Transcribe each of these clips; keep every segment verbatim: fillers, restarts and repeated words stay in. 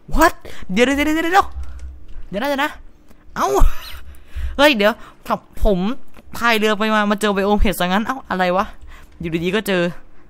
what เดี๋ยวเดี๋ยวเดี๋ยวเดี๋ยวเดี๋ยวเดี๋ยวนะเดี๋ยวนะเอ้าเฮ้ยเดี๋ยวผมพายเรือไปมามาเจอไบโอมเห็ดซะงั้นเอ้าอะไรวะอยู่ดีๆก็เจอ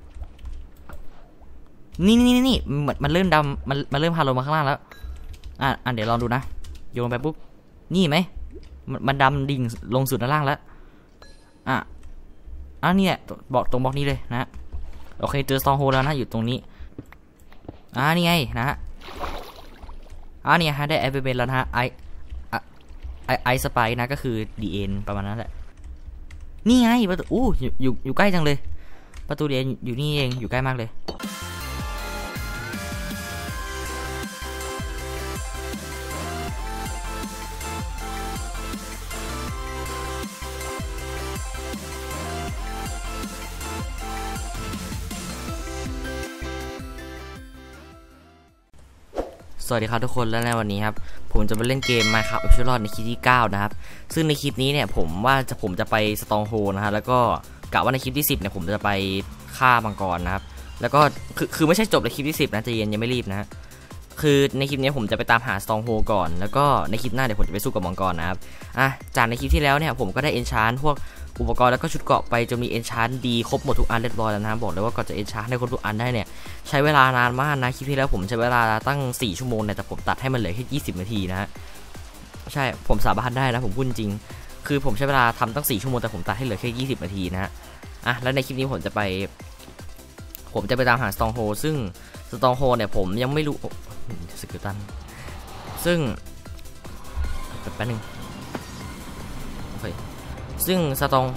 นี่นี่นี่นี่มันมันเริ่มดำมันมันเริ่มพาลงมาข้างล่างแล้วอ่ะอ่ะเดี๋ยวลองดูนะโยนไปปุ๊บนี่ไหมมันมันดำดิ่งลงสู่ด้านล่างแล้วอ่ะอ่ะนี่แหละบอกตรงบอกนี้เลยนะโอเคเจอสตองโฮแล้วนะอยู่ตรงนี้อ่ะนี่ไงนะฮะอ่ะเนี่ยฮะได้แอปเปิลแล้วนะฮะไอไอไอสไปนะก็คือดีเอ็นประมาณนั้นแหละนี่ไงประตูอู้อยู่อยู่อยู่ใกล้จังเลยประตูดีเอ็นอยู่นี่เองอยู่ใกล้มากเลยสวัสดีครับทุกคนและในวันนี้ครับผมจะมาเล่นเกม Minecraft Official ในคลิปที่เก้านะครับซึ่งในคลิปนี้เนี่ยผมว่าจะผมจะไปสตองโฮนะฮะแล้วก็กะว่าในคลิปที่สิบเนี่ยผมจะไปฆ่ามังกรนะครับแล้วก็คือคือไม่ใช่จบในคลิปที่สิบนะใจเย็นยังไม่รีบนะฮะคือในคลิปนี้ผมจะไปตามหาสตองโฮก่อนแล้วก็ในคลิปหน้าเดี๋ยวผมจะไปสู้กับมังกรนะครับอ่ะจากในคลิปที่แล้วเนี่ยผมก็ได้เอนชานพวกอุปกรณ์แล้วก็ชุดเกราะไปจนมีเอนชานดีครบหมดทุกอันเรียบร้อยแล้วนะบอกเลยว่าก่อนจะเอนชานให้ครบทุกอันได้เนี่ยใช้เวลานานมากนะคลิปที่แล้วผมใช้เวลาตั้งสี่ชั่วโมงเนี่ยแต่ผมตัดให้มันเหลือแค่ยี่สิบนาทีนะฮะใช่ผมสาบานได้นะผมพูดจริงคือผมใช้เวลาทำตั้งสี่ชั่วโมงแต่ผมตัดให้เหลือแค่ยี่สิบนาทีนะฮะอ่ะแล้วในคลิปนี้ผมจะไปผมจะไปตามหาสตองโฮซึ่งสตองโฮเนี่ยผมยังไม่รู้สกิลตันซึ่งแป๊บนึงโอเคซึ่งสตองโฮ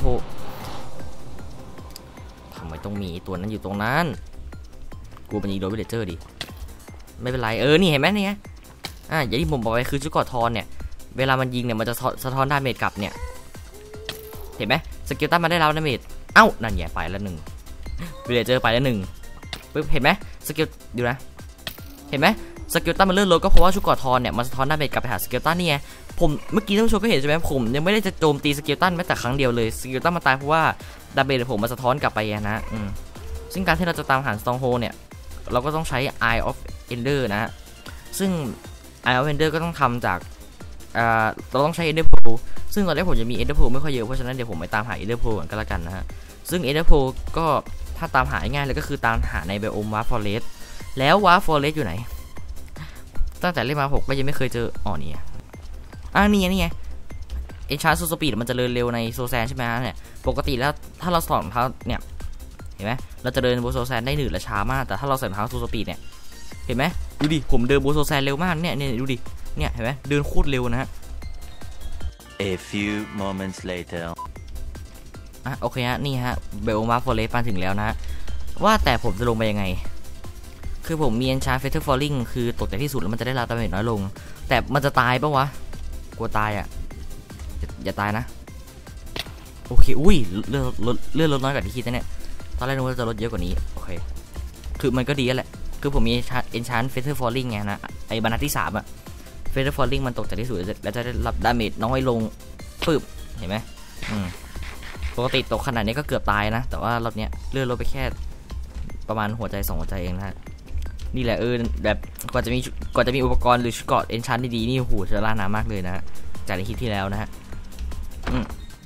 ทำไมต้องมีตัวนั้นอยู่ตรงนั้นกูเป็นยิงโดนวิลเลเจอร์ดิไม่เป็นไรเออนี่เห็นไหมเนี่ยอ่ะอย่างที่ผมบอกไปคือชุดเกราะทอนเนี่ยเวลามันยิงเนี่ยมันจะสะท้อนดาเมจกลับเนี่ยเห็นไหมสกิลตันมาได้แล้วดาเมจเอ้านั่นแย่ไปแล้วหนึ่งวิลเลเจอร์ไปแล้วหนึ่งปึ๊บเห็นไหมสกิลดูนะเห็นไหมสกิลตันมันเลื่อนลงก็เพราะว่าชุดเกราะทอนเนี่ยมันสะท้อนดาเมจกลับไปหาสกิลตันนี่ไงผมเมื่อกี้ท่านผู้ชมก็เห็นใช่ไหมผมยังไม่ได้จะโจมตีสกิลตันแม้แต่ครั้งเดียวเลยสกิลตันมาตายเพราะว่าดาเมจผมมันสะท้อนกลับไปนะอืมซึ่งการที่เราจะตามหาสตองโฮเนี่ยเราก็ต้องใช้ Eye of Ender นะฮะซึ่ง Eye of Ender ก็ต้องทำจากอ่าเราต้องใช้ Ender Pearl ซึ่งตอนนี้ผมจะมี Ender Pearl ไม่ค่อยเยอะเพราะฉะนั้นเดี๋ยวผมไปตามหา Ender Pearl กันละกันนะฮะซึ่ง Ender Pearl ก็ถ้าตามหาง่ายเลยก็คือตามหาในไบโอมวาร์ฟฟอเรสต์แล้ววาร์ฟฟอเรสต์อยู่ไหนตั้งแต่เล่นมาผมก็ยังไม่เคยเจออ๋อนี่อ่านี่ไงนี่ไงเอชาร์โซสปีดมันจะเดินเร็วในโซแซนใช่ไหมเนี่ยปกติแล้วถ้าเราสอนเท้าเนี่ยเห็นไหมเราจะเดินบนโซแซนได้หนืดและช้ามากแต่ถ้าเราใส่รองเท้าโซสปีดเนี่ยเห็นไหมดูดิผมเดินบนโซแซนเร็วมากเนี่ยเนี่ยดูดิเนี่ยเห็นไหมเดินโคตรเร็วนะฮะ A few moments later อ่ะโอเคฮะนี่ฮะเบลมาร์ฟอเรสต์มาถึงแล้วนะว่าแต่ผมจะลงไปยังไงคือผมมีเอนชาร์เฟเธอร์ฟอลลิ่งคือตกแต่ที่สุดแล้วมันจะได้รับดาเมจน้อยลงแต่มันจะตายปะวะกลัวตายอ่ะอย่าตายนะโอเคอุ้ยเลือดลดเลือดลดน้อยกว่าที่คิดนะเนี่ยตอนแรกนึกว่าจะลดเยอะกว่านี้โอเคคือมันก็ดีแหละคือผมมีเอนชาร์เฟเธอร์ฟอลลิ่งไงนะไอ้บรรทัดที่สามอะเฟเธอร์ฟอลลิ่งมันตกแต่ที่สุดแล้วจะได้รับดาเมจน้อยลงปึ๊บเห็นไหมอืมปกติตกขนาดนี้ก็เกือบตายนะแต่ว่ารอบเนี้ยเลือดลดไปแค่ประมาณหัวใจสองหัวใจเองนะนี่แหละเออแบบกว่าจะมีกว่าจะมีอุปกรณ์หรือชุดเกราะเอนชานดีๆนี่โหจะล่าน้ำมากเลยนะจากในคลิปที่แล้วนะฮะอืม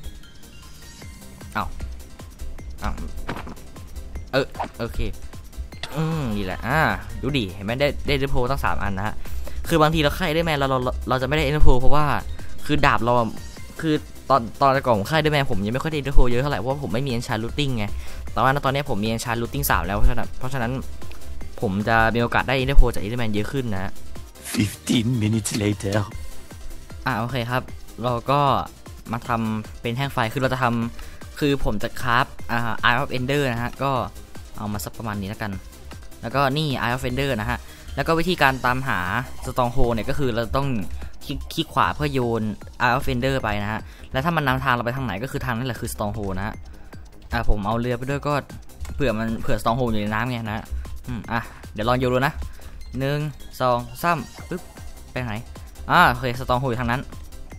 เอาเอาเออโอเคอืมนี่แหละอ่าดูดิเห็นไหมได้ได้เดโพตั้งสามอันนะฮะคือบางทีเราค่ายได้แมนเราเราเราจะไม่ได้เดโพเพราะว่าคือดาบเราคือตอนตอนก่อนผมค่ายได้แมนผมยังไม่ค่อยได้เดโพเยอะเท่าไหร่เพราะว่าผมไม่มีเอนชานรูทติ้งไงแต่ว่าตอนนี้ผมมีเอนชานรูทติ้งสามแล้วเพราะฉะนั้นเพราะฉะนั้นผมจะมีโอกาสได้อินเตอร์โพจากอินเตอร์แมนเยอะขึ้นนะ fifteen minutes later อ่ะโอเคครับเราก็มาทำเป็นแท่งไฟคือเราจะทำคือผมจะคราฟอ่า Eye of Ender นะฮะก็เอามาสักประมาณนี้แล้วกันแล้วก็นี่ Eye of Ender นะฮะแล้วก็วิธีการตามหา Stronghold เนี่ยก็คือเราต้องคลิกคลิกขวาเพื่อโยน Eye of Ender ไปนะฮะแล้วถ้ามันนำทางเราไปทางไหนก็คือทางนั้นแหละคือ Stronghold นะฮะอ่ะผมเอาเรือไปด้วยก็เผื่อมันเผื่อ Stronghold อยู่ในน้ำไงนะอืมอ่ะเดี๋ยวลองโยนดูนะหนึ่งสองสามปึ๊บไปไหนอ่าโอเคสตองโฮอยู่ทางนั้น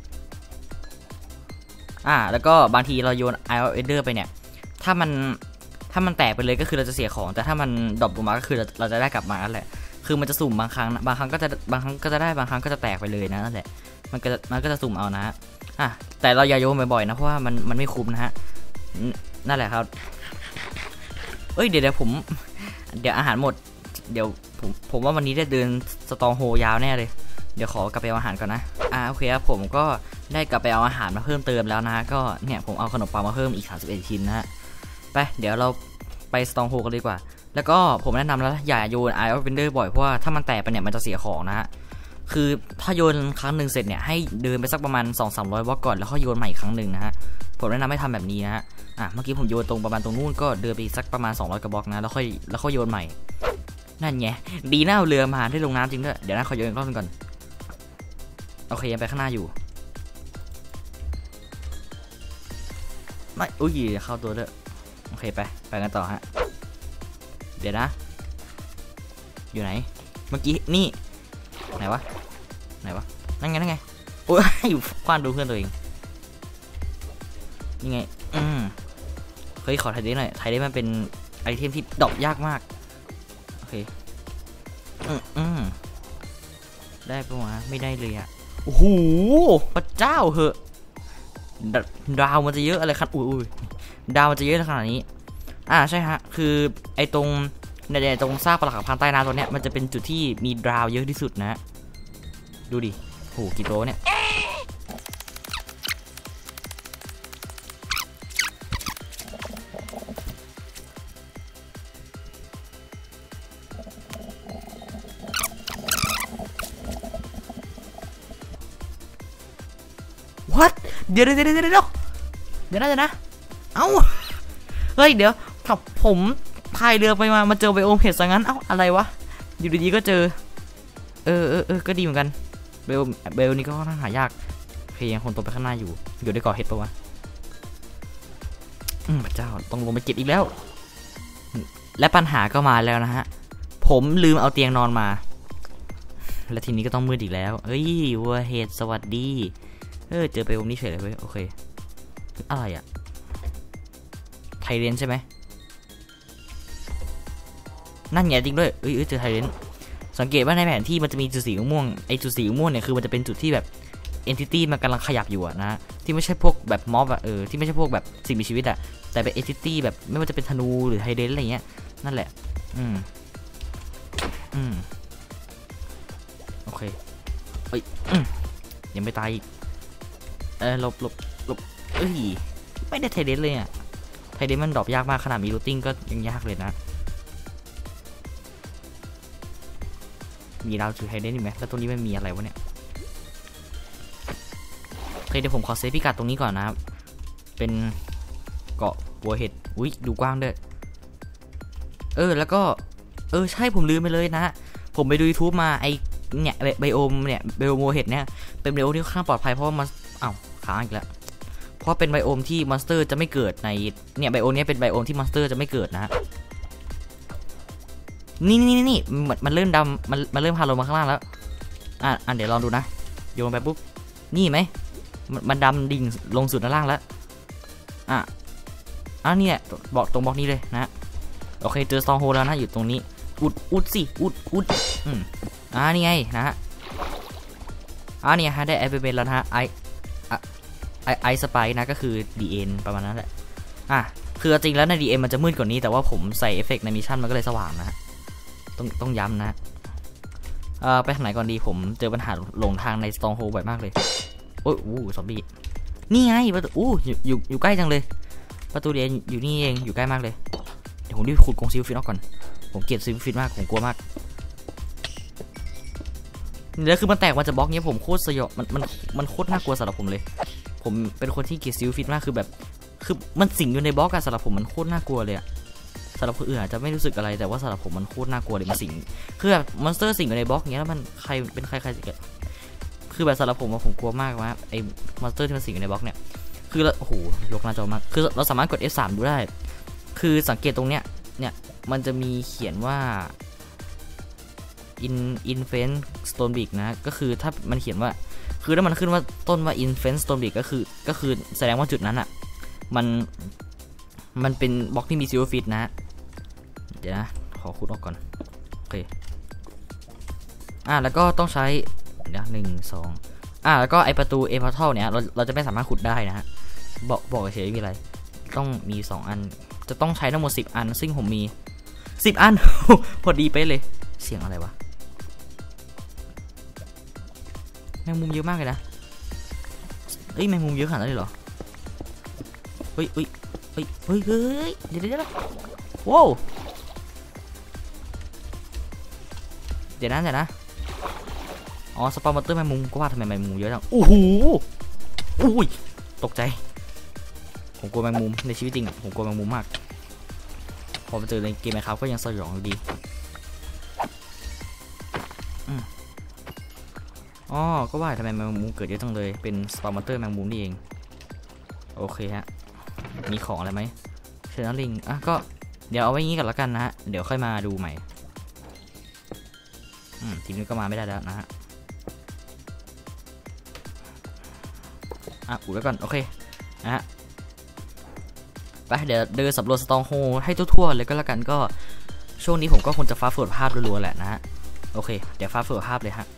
อ่าแล้วก็บางทีเราโยน Eye of Ender ไปเนี่ยถ้ามันถ้ามันแตกไปเลยก็คือเราจะเสียของแต่ถ้ามันดรอปลงมาก็คือเราเราจะได้กลับมานั่นแหละคือมันจะสุ่มบางครั้งบางครั้งก็จะบางครั้งก็จะได้บางครั้งก็จะแตกไปเลยนะนั่นแหละมันก็มันก็จะสุ่มเอานะอ่ะแต่เราอย่าโยนบ่อยๆนะเพราะว่ามันมันไม่คุ้มนะฮะนั่นแหละครับเอ้ยเดี๋ยวเดี๋ยวผมเดี๋ยวอาหารหมดเดี๋ยวผมผมว่าวันนี้ได้เดินสตองโฮยาวแน่เลยเดี๋ยวขอกลับไปเอาอาหารก่อนนะอ่าโอเคครับผมก็ได้กลับไปเอาอาหารมาเพิ่มเติมแล้วนะก็เนี่ยผมเอาขนมปังมาเพิ่มอีกสามสิบเอ็ดชิ้นนะฮะไปเดี๋ยวเราไปสตองโฮกันดีกว่าแล้วก็ผมแนะนำแล้วอย่าโยนไอออฟเวนเดอร์บ่อยเพราะว่าถ้ามันแตกไปเนี่ยมันจะเสียของนะฮะคือถ้าโยนครั้งหนึ่งเสร็จเนี่ยให้เดินไปสักประมาณ สองถึงสามร้อย บล็อกก่อนแล้วค่อยโยนใหม่อีกครั้งหนึ่งนะฮะผมแนะนำให้ทำแบบนี้นะฮะอ่ะเมื่อกี้ผมโยนตรงประมาณตรงนู้นก็เดินไปสักประมาณสองร้อยกระบอกนะแล้วค่อยแล้วค่อยโยนใหม่นั่นไงดีนะเอาเรือมาได้ลงน้ำจริงด้วยเดี๋ยวนะขอโยนอีกรอบนึงก่อนโอเคยังไปข้างหน้าอยู่ไม่อุ้ยเข้าตัวด้วยโอเคไปไปกันต่อฮะเดี๋ยวนะอยู่ไหนเมื่อกี้นี่ไหนวะไหนวะนั่นไงนั่นไงโอ้ยอยู่คว้านดูเพื่อนตัวเองนี่ไงอืมเฮ้ยขอไทยได้หน่อยไทยได้มันเป็นไอเทมที่ดอกยากมากโอเคอืมอืมได้ปะวะไม่ได้เลยอะโอ้โหพระเจ้าเหอะดาวมันจะเยอะอะไรขนาดอุ้ยดาวมันจะเยอะขนาดนี้อ่าใช่ฮะคือไอตรงในตรงซากปรักหักพังใต้น้ำตัวเนี้ยมันจะเป็นจุดที่มีดาวเยอะที่สุดนะดูดิโหกี่โตเนี่ยวัดเดี๋ยวเดี๋ยวเดี๋ยวเดี๋ยวเดี๋ยวเดี๋ยวนะเดี๋ยวนะเอ้าเฮ้ยเดี๋ยวถ้าผมพายเรือไปมามาเจอไบโอมเพชรซะงั้นเอ้าอะไรวะอยู่ดีๆก็เจอเออเออเออก็ดีเหมือนกันไบโอไบโอนี้ก็ค่อนข้างหายากเพยยังคนตกไปข้างหน้าอยู่อยู่ได้ก่อเห็ดปะวะอืมพระเจ้าต้องลงไปเก็บอีกแล้วและปัญหาก็มาแล้วนะฮะผมลืมเอาเตียงนอนมาและทีนี้ก็ต้องมืดอีกแล้วเอ้ยวัวเห็ดสวัสดีเออเจอไบโอมนี่เฉยเลยเว้ยโอเคอะไรอะไทเรนใช่ไหมนั่นไงจริงด้วยเอ้ยเจอไทเรนสังเกตว่าในแผนที่มันจะมีจุดสีม่วงไอจุดสีม่วงเนี่ยคือมันจะเป็นจุดที่แบบเอนติตี้มันกำลังขยับอยู่อะนะที่ไม่ใช่พวกแบบม็อบอะเออที่ไม่ใช่พวกแบบสิ่งมีชีวิตอะแต่เป็นเอนติตี้แบบไม่ว่าจะเป็นธนูหรือไทเรนอะไรเงี้ยนั่นแหละอืมอืมโอเคเอ้ยยังไม่ตายอีกเออหลบหลบหลบเอ้ยไม่ได้ไทเรนเลยอะไทเรนมันดรอปยากมากขนาดมีรูทติ้งก็ยังยากเลยนะมีดาวจุดไฮเดนอยู่ไหมแล้วตรงนี้มันมีอะไรวะเนี่ยโอเคเดี๋ยวผมขอเซฟพิกัดตรงนี้ก่อนนะครับเป็นเกาะบัวเห็ดอุ้ยดูกว้างด้วยเออแล้วก็เออใช่ผมลืมไปเลยนะผมไปดู ยูทูบ มาไอเนี่ยไบโอมเนี่ยไบโอมบัวเห็ดเนี่ยเป็นไบโอมที่ค่อนข้างปลอดภัยเพราะว่ามันอ้าวค้างอีกแล้วเพราะเป็นไบโอมที่มอนสเตอร์จะไม่เกิดในเนี่ยไบโอมนี้เป็นไบโอมที่มอนสเตอร์จะไม่เกิดนะนี่นี่นี่มันมันเริ่มดำมันมันเริ่มพาลงมาข้างล่างแล้วอ่ะอ่ะเดี๋ยวลองดูนะโยนไปปุ๊บนี่ไหมมันมันดำดิ่งลงสุดด้านล่างแล้วอ่ะอ่ะเนี่ยบอกตรงบอกนี้เลยนะโอเคเจอสตองโฮแล้วนะอยู่ตรงนี้อุดอุดสิอุดอุดอืมอ่ะนี่ไงนะฮะอ่ะเนี่ยฮะได้ไอเบนแล้วนะฮะไอไอไอสไปนะก็คือดีเอ็นประมาณนั้นแหละอ่ะคือจริงแล้วในดีเอ็นมันจะมืดกว่านี้แต่ว่าผมใส่เอฟเฟกต์ในมิชชั่นมันก็เลยสว่างนะต้องต้องย้ำนะเอ่อไปทางไหนก่อนดีผมเจอปัญหาหลงทางในสตองโฮบ่อยมากเลยโอ้ยอู้ซอมบี้นี่ไงประตูอู้อยู่อยู่อยู่ใกล้จังเลยประตูเรียนอยู่นี่เองอยู่ใกล้มากเลยเดี๋ยวผมรีบขุดกรงซิลฟิตออกก่อนผมเกลียดซิลฟิตมากผมกลัวมากเดี๋ยวคือมันแตกมันจะบล็อกเนี้ยผมโคตรสยองมันมันมันโคตรน่ากลัวสำหรับผมเลยผมเป็นคนที่เกลียดซิลฟิตมากคือแบบคือมันสิงอยู่ในบล็อกอะสำหรับผมมันโคตรน่ากลัวเลยอะสำหรับคนอื่นอาจจะไม่รู้สึกอะไรแต่ว่าสำหรับผมมันโคตรน่ากลัวเลยมันสิงคือแบบมอนสเตอร์สิงอยู่ในบล็อกอย่างเงี้ยแล้วมันใครเป็นใครใครคือแบบสำหรับผมว่าผมกลัวมากว่าไอ้มอนสเตอร์ที่มันสิงอยู่ในบล็อกเนี่ยคือโอ้โหยกหน้าจอมากคือเราสามารถกด เอฟ สาม ดูได้คือสังเกตตรงเนี้ยเนี่ยมันจะมีเขียนว่า in infant stonebrick นะก็คือถ้ามันเขียนว่าคือถ้ามันขึ้นว่าต้นว่า infant stonebrick ก็คือก็คือแสดงว่าจุดนั้นอ่ะมันมันเป็นบล็อกที่มีซิลฟิตนะเดี๋ยวนะขอขุดออกก่อนโอเคอ่ะแล้วก็ต้องใช้เดี๋ยวหนึ่งสองอ่ะแล้วก็ไอประตูเอพอร์ทัลเนี่ยเราเราจะไม่สามารถขุดได้นะฮะบอกบอกเฉยๆมีอะไรต้องมีสองอันจะต้องใช้ทั้งหมดสิบอันซึ่งผมมีสิบอัน พอดีไปเลยเสียงอะไรวะแมงมุมเยอะมากเลยนะเอ้ยแมงมุมเยอะขนาดนั้นเลยเหรอเฮ้ยเฮ้ยเฮ้ยเฮ้ยเฮ้ยเดี๋ยวเดี๋ยวว้าวเดี๋ยวนะเดี๋ยวนะอ๋อสปาร์มอเตอร์แมงมุมก็ว่าทำไมแมงมุมเยอะจังโอ้โหอุ้ยตกใจผมกลัวแมงมุมในชีวิตจริงอ่ะผมกลัวแมงมุมมากพอไปเจอในเกมไหมครับก็ยังสยองอยู่ดีอ๋อก็ว่าทำไมแมงมุมเกิดเยอะจังเลยเป็นสปาร์มอเตอร์แมงมุมนี่เองโอเคฮะมีของอะไรไหมเชนลิงอ่ะก็เดี๋ยวเอาไว้งี้กันแล้วกันนะฮะเดี๋ยวค่อยมาดูใหม่อืมทีนี้ก็มาไม่ได้แล้วนะฮะอ่ะอุดไว้ก่อนโอเคนะฮะไปเดี๋ยวเดินสำรวจสตองโฮให้ทั่วๆเลยก็แล้วกันก็ช่วงนี้ผมก็คงจะฟ้าฝนภาพรัวๆแหละนะฮะโอเคเดี๋ยวฟ้าฝนภาพเลยฮะ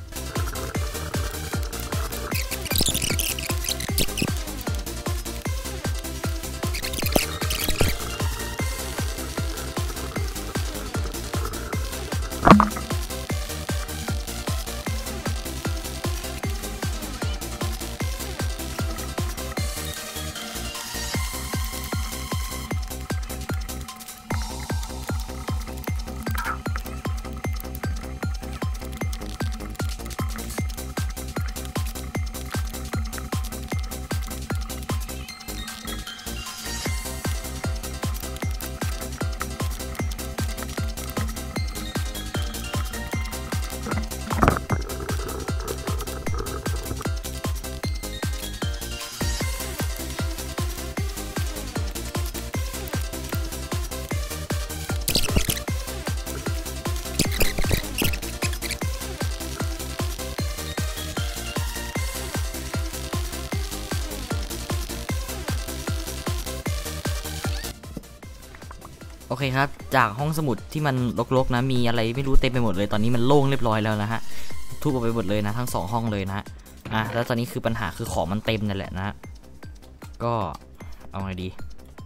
โอเคครับจากห้องสมุดที่มันรกๆนะมีอะไรไม่รู้เต็มไปหมดเลยตอนนี้มันโล่งเรียบร้อยแล้วนะฮะทุบออกไปหมดเลยนะทั้งสองห้องเลยนะอ่ะแล้วตอนนี้คือปัญหาคือของมันเต็มนั่นแหละนะก็เอาไงดี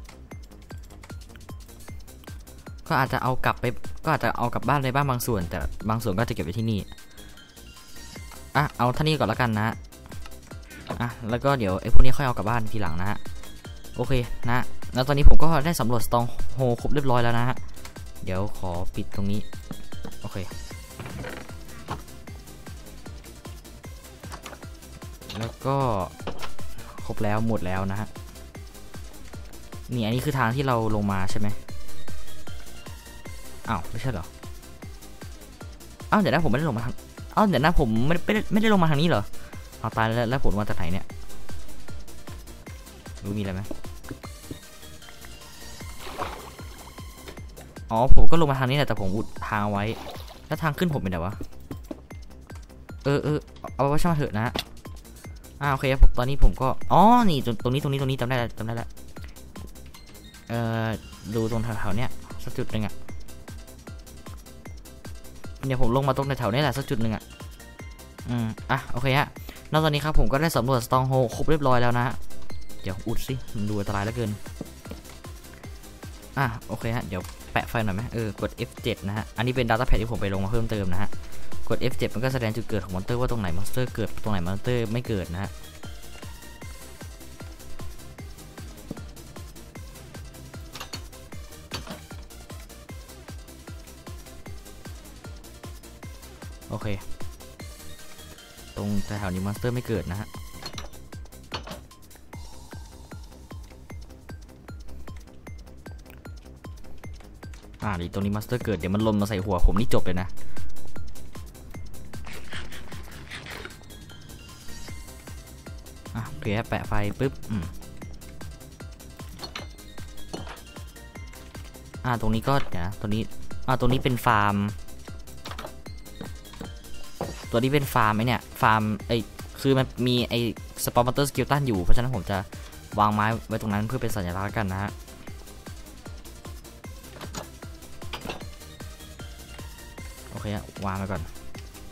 ก็อาจจะเอากลับไปก็อาจจะเอากลับบ้านในบ้านบางส่วนแต่บางส่วนก็จะเก็บไว้ที่นี่อ่ะเอาท่านี้ก่อนแล้วกันนะอ่ะแล้วก็เดี๋ยวไอ้พวกนี้ค่อยเอากลับบ้านทีหลังนะฮะโอเคนะแล้วตอนนี้ผมก็ได้สำรวจสตองโฮครบเรียบร้อยแล้วนะฮะเดี๋ยวขอปิดตรงนี้โอเคแล้วก็ครบแล้วหมดแล้วนะฮะนี่อันนี้คือทางที่เราลงมาใช่ไหมอ้าวไม่ใช่เหรออ้าวเดี๋ยวนะผมไม่ได้ลงมาทางอ้าวเดี๋ยวนะผมไม่ไม่ได้ไม่ได้ลงมาทางนี้เหรอเอาตายแล้วแล้วผมมาจากไหนเนี่ยรู้มีอะไรไหมอ๋อผมก็ลงมาทางนี้แหละแต่ผมอุดทางไว้แล้วทางขึ้นผมเป็นไงวะเออเออเอาไว้ช่างเถอะนะอ่าโอเคครับตอนนี้ผมก็อ๋อนี่ตรงนี้ตรงนี้ตรงนี้จำได้แล้วจำได้แล้วเอ่อดูตรงแถวๆเนี้ยสักจุดหนึ่งอ่ะเดี๋ยวผมลงมาตรงแถวๆนี้แหละสักจุดหนึ่งอ่ะอืมอ่ะโอเคฮะแล้วตอนนี้ครับผมก็ได้สำรวจสตองโฮครบเรียบร้อยแล้วนะเดี๋ยวอุดสิมันดูอันตรายเหลือเกินอ่ะโอเคฮะเดี๋ยวแปะไฟหน่อยไหมเออกด เอฟ เจ็ด นะฮะอันนี้เป็น Data Pad ที่ผมไปลงมาเพิ่มเติมนะฮะกด เอฟ เจ็ด มันก็แสดงจุดเกิดของมอนสเตอร์ว่าตรงไหนมอนสเตอร์เกิดตรงไหนมอนสเตอร์ไม่เกิดนะฮะโอเคตรงแถวนี้มอนสเตอร์ไม่เกิดนะฮะอ่าดิตรงนี้มอนสเตอร์เกิดเดี๋ยวมันลนมาใส่หัวผมนี่จบเลยนะอ่ะโอเคแปะไฟปุ๊บอืมอ่าตรงนี้ก็เดี๋ยวนะตรงนี้อ่าตรงนี้เป็นฟาร์มตัวนี้เป็นฟาร์มไอเนี่ยฟาร์มไอคือมันมีไอสปอร์มอเตอร์สกิลตันอยู่เพราะฉะนั้นผมจะวางไม้ไว้ตรงนั้นเพื่อเป็นสัญลักษณ์กันนะฮะโอเควางไปก่อน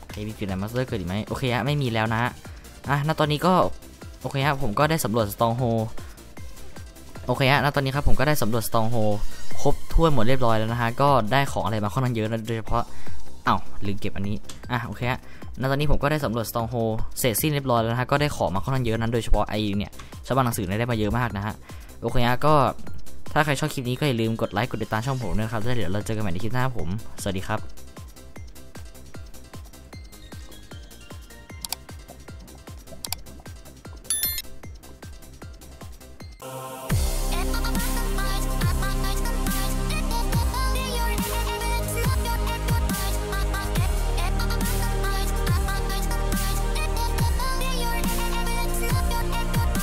โอเคมีจุดไหนมาสเตอร์เกิดอีกไหมโอเคฮะไม่มีแล้วนะอ่ะณตอนนี้ก็โอเคฮะผมก็ได้สำรวจสตองโฮโอเคฮะณตอนนี้ครับผมก็ได้สำรวจสตองโฮครบถ้วนหมดเรียบร้อยแล้วนะฮะก็ได้ของอะไรมาค่อนข้างเยอะนะโดยเฉพาะอ้าวลืมเก็บอันนี้อ่ะโอเคฮะณตอนนี้ผมก็ได้สำรวจสตองโฮเสร็จสิ้นเรียบร้อยแล้วนะฮะก็ได้ของมาค่อนข้างเยอะนั้นโดยเฉพาะไอเนี่ยชาวบ้านหนังสือได้มาเยอะมากนะฮะโอเคฮะก็ถ้าใครชอบคลิปนี้ก็อย่าลืมกดไลค์กดติดตามช่องผมด้วยนะครับแล้วเดี๋ยวเราเจอกันใหม่ในคลิปหน้าผมสวัสดีครับ